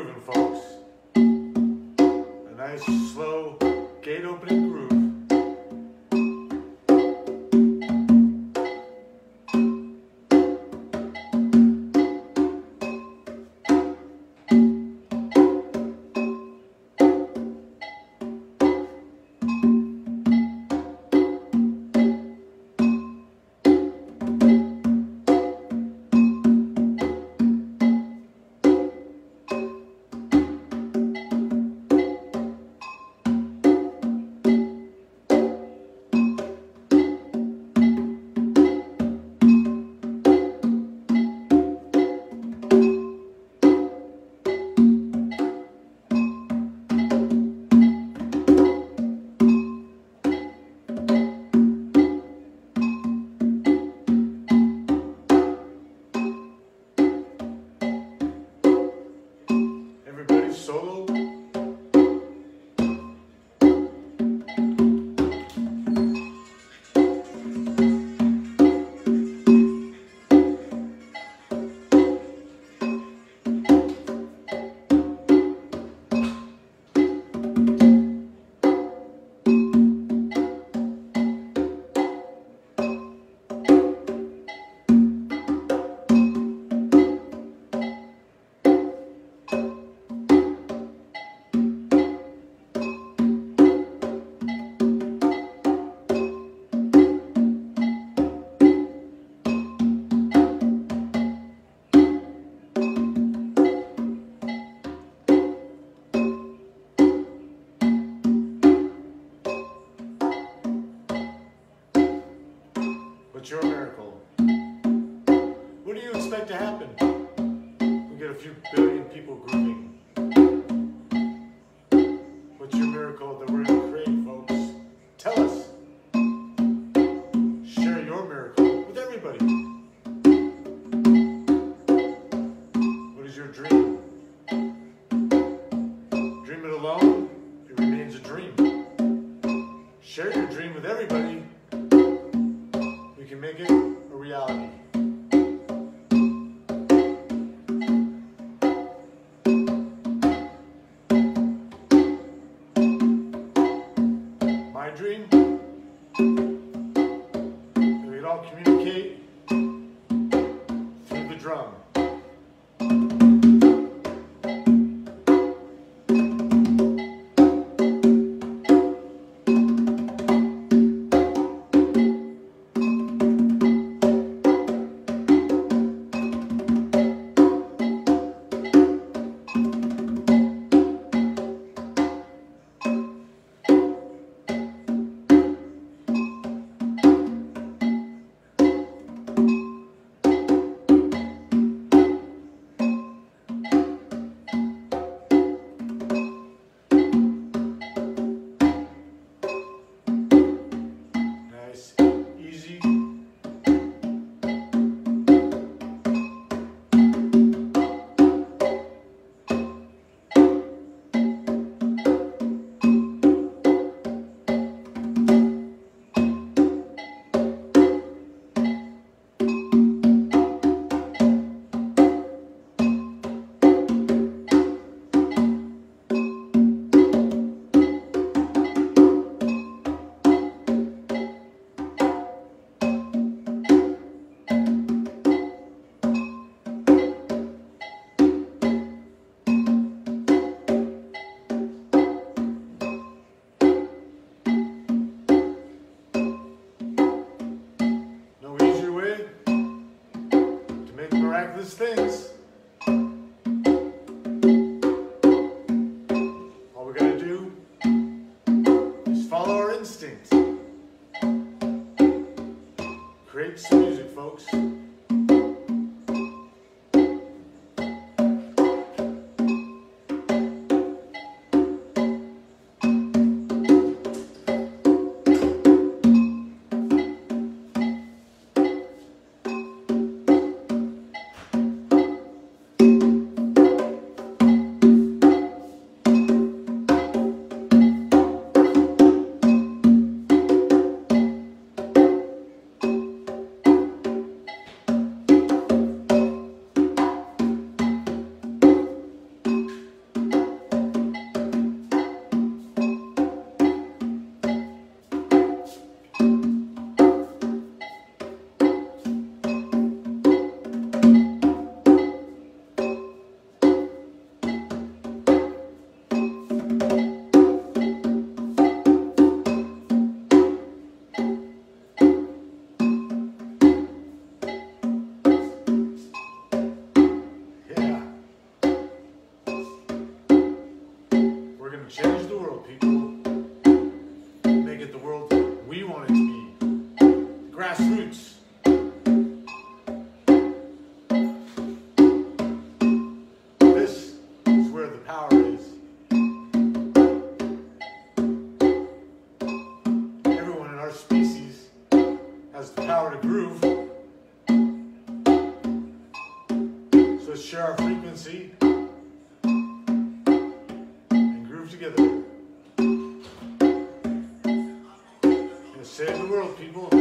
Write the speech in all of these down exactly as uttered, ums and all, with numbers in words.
grooving, folks. A nice, slow, gate opening groove. Everybody solo. What's your miracle? What do you expect to happen? We get a few billion people grooving. What's your miracle that we're going to create, folks? Tell us. Share your miracle with everybody. What is your dream? Dream it alone, it remains a dream. Share your dream with everybody. We can make it a reality. My dream, that we all communicate through the drum. Miraculous things. All we gotta do is follow our instincts. Create some music, folks. our species has the power to groove. So let's share our frequency and groove together. Let's save the world, people.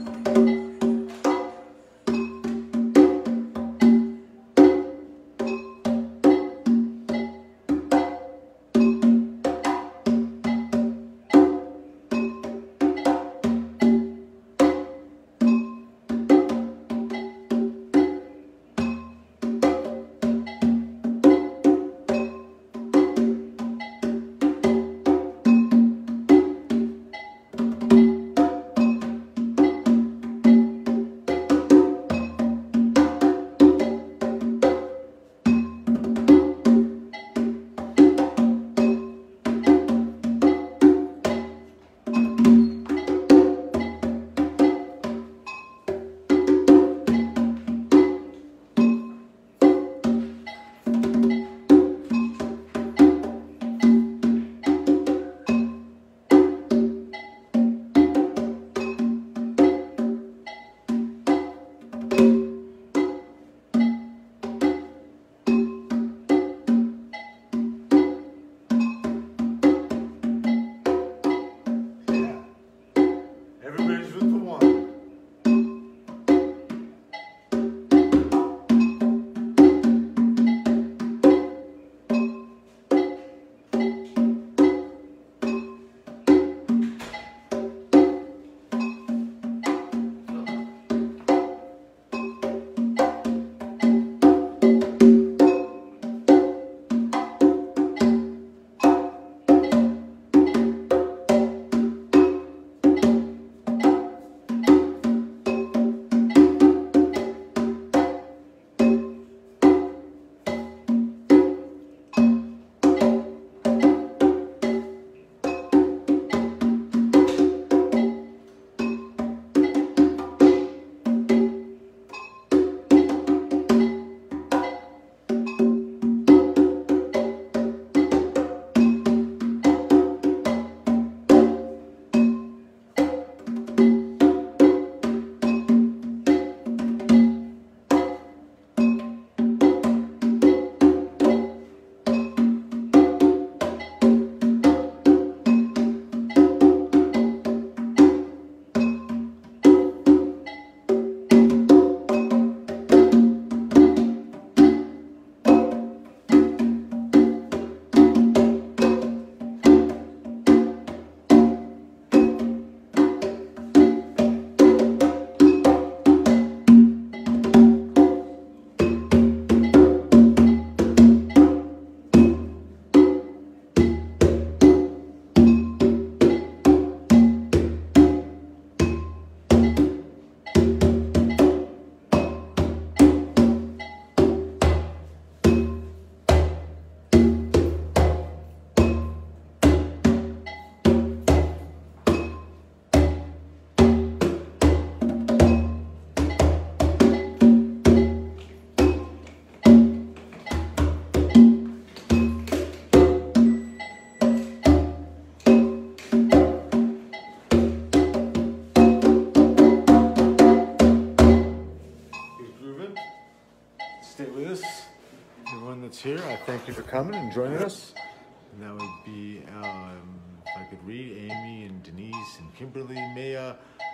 That's here. I thank you for coming and joining us. And that would be, um, if I could read, Amy and Denise and Kimberly, Maya,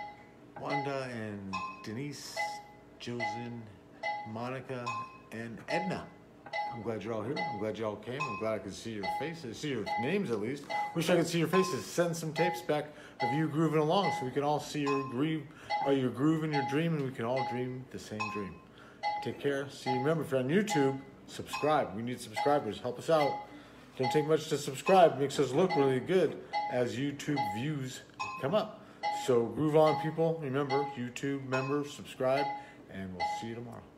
Wanda and Denise, Josen, Monica, and Edna. I'm glad you're all here. I'm glad you all came. I'm glad I could see your faces, see your names at least. Wish I could see your faces. Send some tapes back of you grooving along so we can all see your groove, or your groove in your dream, and we can all dream the same dream. Take care. See you. Remember, if you're on YouTube, subscribe. We need subscribers. Help us out. Don't take much to subscribe. Makes us look really good as YouTube views come up. So groove on, people. Remember, YouTube members, subscribe, and we'll see you tomorrow.